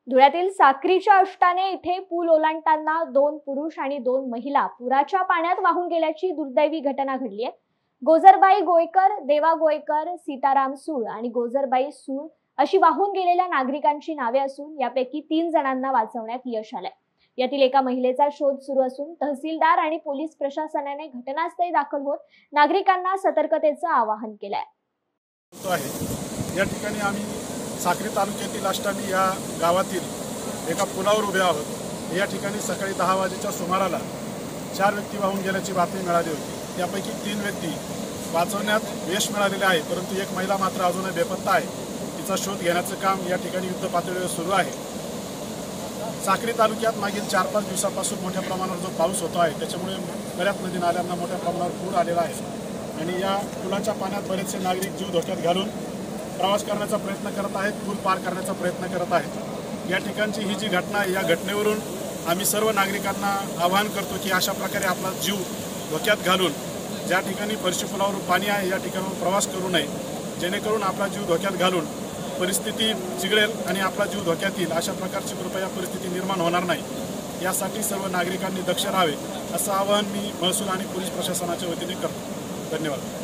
धुळ्यातील साक्रीच्या अष्टाने इथे पूल ओलांडताना 2 पुरुष आणि 2 महिला पुराच्या पाण्यात वाहून गेल्याची दुर्दैवी घटना घडली आहे। गोजरबाई गोयकर, देवा गोयकर, सीताराम सूळ आणि गोजरबाई सूळ अशी वाहून गेलेल्या नागरिकांची नावे असून यापैकी 3 जणांना वाचवण्यात यश आलंय। यातील एका महिलेचा शोध सुरू असून तहसीलदार आणि पोलीस प्रशासनाने घटनास्थळी दाखल होत नागरिकांना सतर्कतेचं आवाहन केलंय। या ठिकाणी आम्ही साक्री तालुक्यातील अष्टानी या गावातील एका पुलावर उभे आहोत। या ठिकाणी सकाळी 10 वाजेच्या सुमाराला 4 व्यक्ती वाहून गेल्याची बातमी मिळाली होती। त्यापैकी 3 व्यक्ती वाचवण्यात यश मिळालेले आहे, परंतु एक महिला मात्र अजूनही बेपत्ता आहे। तिचा शोध घेण्याचं काम या ठिकाणी युद्ध पातळीवर सुरू आहे। साक्री तालुक्यात मागील 4-5 दिवसापासून मोठ्या प्रमाणावर जो पाऊस होतो आहे त्याच्यामुळे बऱ्याच नदी नाल्यांना मोठ्या प्रमाणावर पूर आलेला आहे आणि या पुलाच्या पाण्यात बरेचसे नागरिक जीव धोक्यात घालून प्रवास करण्याचा प्रयत्न करत आहेत, पूल पार करण्याचा प्रयत्न करत आहेत। या ठिकाणची ही जी घटना आहे, या घटनेवरून आम्ही सर्व नागरिकांना आवाहन करतो की अशा प्रकारे आपला जीव धोक्यात घालून ज्या ठिकाणी फरशी पुलावर पाणी आहे या ठिकाणाहून प्रवास करू नये, जेणेकरून आपला जीव धोक्यात घालून परिस्थिती चिघळेल आणि आपला जीव धोक्यात येईल। अशा प्रकारची कृपया परिस्थिती निर्माण होणार नाही यासाठी सर्व नागरिकांनी दक्ष राहावे असं आवाहन मी महसूल आणि पोलीस प्रशासनाच्या वतीने करतो। धन्यवाद।